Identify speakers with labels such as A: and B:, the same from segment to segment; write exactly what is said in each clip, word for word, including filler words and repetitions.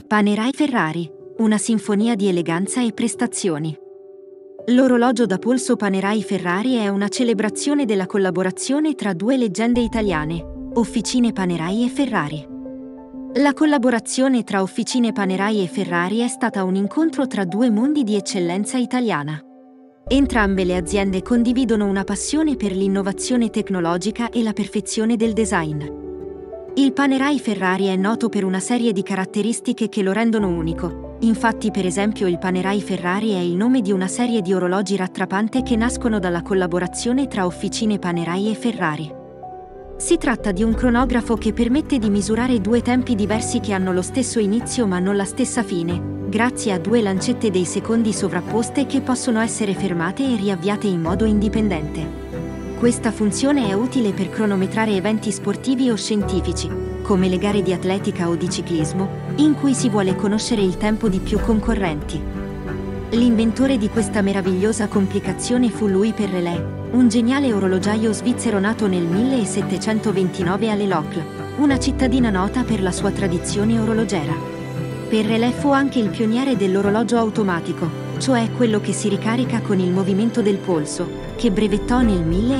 A: Panerai Ferrari, una sinfonia di eleganza e prestazioni. L'orologio da polso Panerai Ferrari è una celebrazione della collaborazione tra due leggende italiane, Officine Panerai e Ferrari. La collaborazione tra Officine Panerai e Ferrari è stata un incontro tra due mondi di eccellenza italiana. Entrambe le aziende condividono una passione per l'innovazione tecnologica e la perfezione del design. Il Panerai Ferrari è noto per una serie di caratteristiche che lo rendono unico. Infatti, per esempio, il Panerai Ferrari è il nome di una serie di orologi rattrapante che nascono dalla collaborazione tra Officine Panerai e Ferrari. Si tratta di un cronografo che permette di misurare due tempi diversi che hanno lo stesso inizio ma non la stessa fine, grazie a due lancette dei secondi sovrapposte che possono essere fermate e riavviate in modo indipendente. Questa funzione è utile per cronometrare eventi sportivi o scientifici, come le gare di atletica o di ciclismo, in cui si vuole conoscere il tempo di più concorrenti. L'inventore di questa meravigliosa complicazione fu Louis Perrelais, un geniale orologiaio svizzero nato nel millesettecentoventinove a Le Locle, una cittadina nota per la sua tradizione orologera. Perrelais fu anche il pioniere dell'orologio automatico, cioè quello che si ricarica con il movimento del polso, che brevettò nel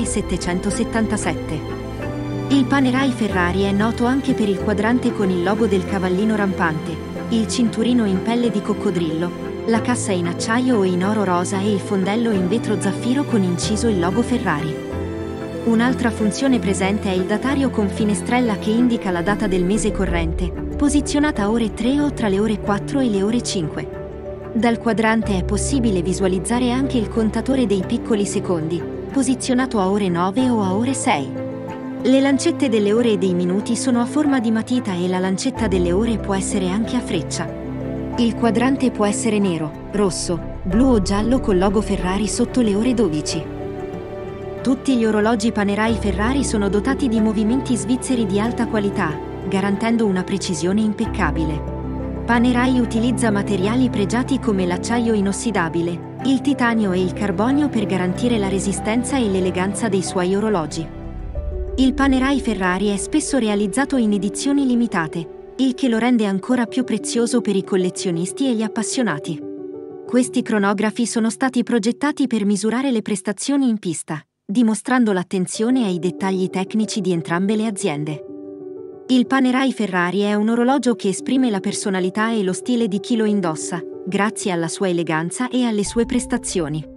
A: millesettecentosettantasette. Il Panerai Ferrari è noto anche per il quadrante con il logo del cavallino rampante, il cinturino in pelle di coccodrillo, la cassa in acciaio o in oro rosa e il fondello in vetro zaffiro con inciso il logo Ferrari. Un'altra funzione presente è il datario con finestrella che indica la data del mese corrente, posizionata a ore tre o tra le ore quattro e le ore cinque. Dal quadrante è possibile visualizzare anche il contatore dei piccoli secondi, posizionato a ore nove o a ore sei. Le lancette delle ore e dei minuti sono a forma di matita e la lancetta delle ore può essere anche a freccia. Il quadrante può essere nero, rosso, blu o giallo col logo Ferrari sotto le ore dodici. Tutti gli orologi Panerai Ferrari sono dotati di movimenti svizzeri di alta qualità, garantendo una precisione impeccabile. Panerai utilizza materiali pregiati come l'acciaio inossidabile, il titanio e il carbonio per garantire la resistenza e l'eleganza dei suoi orologi. Il Panerai Ferrari è spesso realizzato in edizioni limitate, il che lo rende ancora più prezioso per i collezionisti e gli appassionati. Questi cronografi sono stati progettati per misurare le prestazioni in pista, dimostrando l'attenzione ai dettagli tecnici di entrambe le aziende. Il Panerai Ferrari è un orologio che esprime la personalità e lo stile di chi lo indossa, grazie alla sua eleganza e alle sue prestazioni.